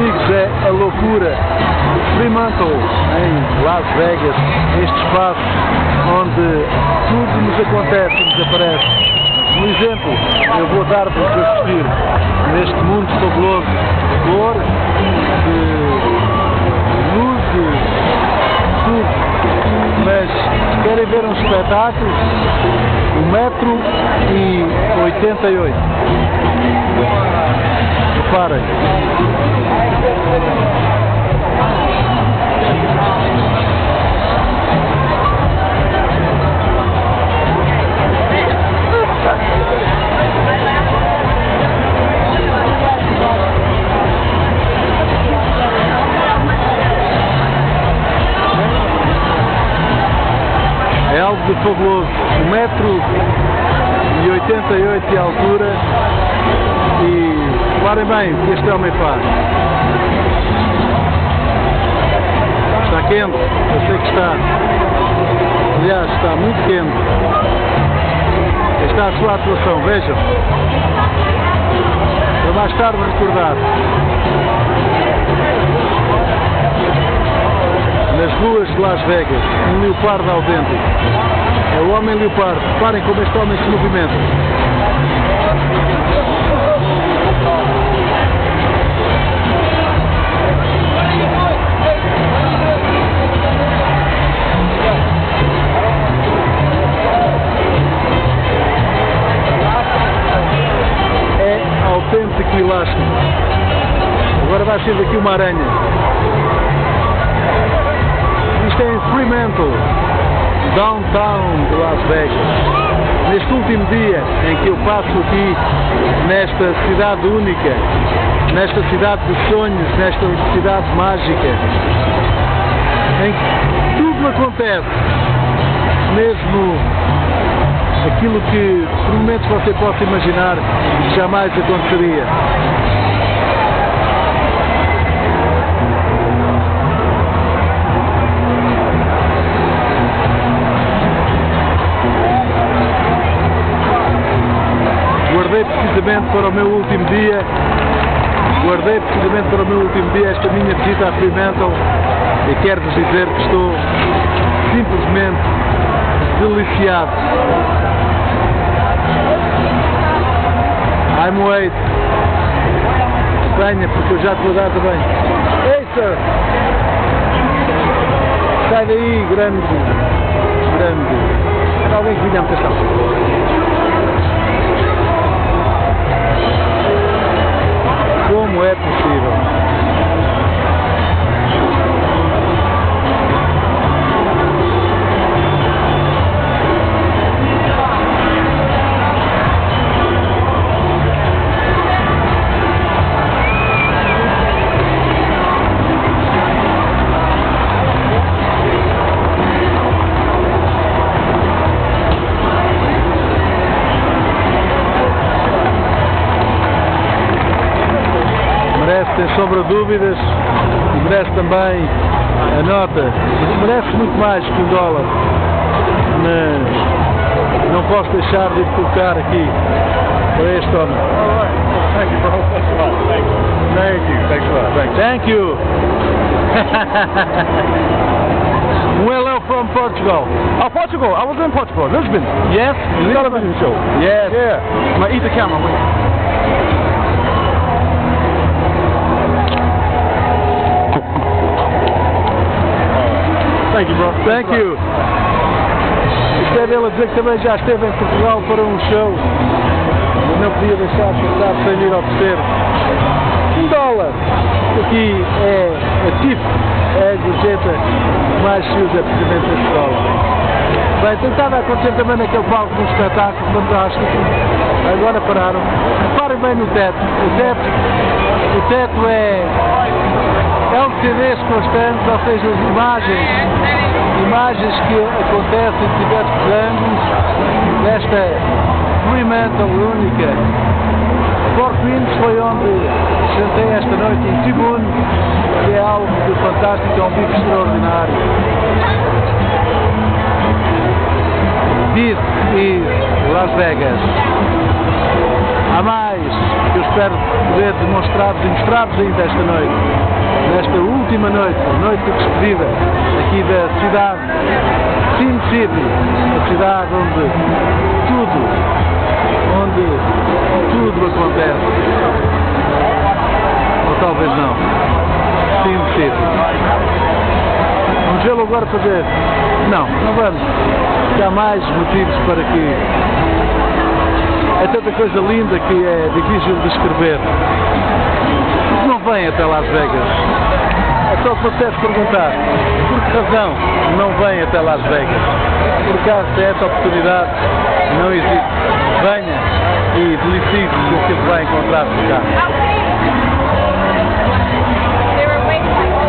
digo é a loucura. Fremantle, em Las Vegas, este espaço onde tudo nos acontece e nos aparece. Um exemplo, eu vou dar-vos a assistir neste mundo fabuloso de cor, de luz, de tudo. Mas se querem ver um espetáculo, 1,88 m. Reparem. É algo de fabuloso. 1,88 m de altura e reparem bem o que este homem faz. Está quente, eu sei que está. Aliás, está muito quente. Esta é a sua atuação, vejam. Para mais tarde recordar. Nas ruas de Las Vegas, um leopardo autêntico. É o homem leopardo. Reparem como este homem se movimenta. É autêntico elástico. Agora vai ser daqui uma aranha. Isto é em Fremantle, downtown de Las Vegas. Neste último dia em que eu passo aqui, nesta cidade única, nesta cidade dos sonhos, nesta cidade mágica, em que tudo acontece, mesmo aquilo que por momentos você possa imaginar que jamais aconteceria. Guardei precisamente para o meu último dia, esta minha visita a Fremantle, e quero-vos dizer que estou simplesmente deliciado. I'm wait. Venha, porque eu já te vou dar também. Hey, sir! Sai daí, grande. Era alguém que vinha a atenção. Como é possível? Sem sombra de dúvidas, e merece também a nota, merece muito mais que $1, mas não posso deixar de colocar aqui para este homem. Thank you, bro. Thanks a lot. Thank you. Thanks a lot. Thank you. Hello from Portugal. Oh, Portugal. I was in Portugal, Lisbon. Yes? Television show. Yes. Yeah. I'm gonna eat the camera. Wait. Thank you, bro. Thank you. Isto é dele a dizer que também já esteve em Portugal para um show. Mas não podia deixar passar sem ir oferecer $1. Aqui é a TIF, é a gorjeta que mais se usa precisamente este dólar. Bem, tentava acontecer também naquele palco de um espetáculo fantástico. Agora pararam. Reparem bem no teto. O teto é LCDs constantes, ou seja, as imagens que acontecem em diversos ângulos desta Fremantle única. Four Queens foi onde jantei esta noite em Tribune, que é algo de fantástico, é um bico extraordinário. This is Las Vegas. Há mais que eu espero poder demonstrar-vos e mostrar-vos ainda esta noite, nesta última noite, noite de despedida, aqui da cidade Sin City, a cidade onde tudo acontece. Ou talvez não. Sin City. Vamos vê-lo agora para ver. Não vamos. Que há mais motivos para que... É tanta coisa linda que é difícil de escrever. Não vem até Las Vegas. É só que você deve perguntar, por que razão não vem até Las Vegas? Por acaso essa oportunidade não existe. Venha e delicie-se do que vai encontrar por cá. They were waiting.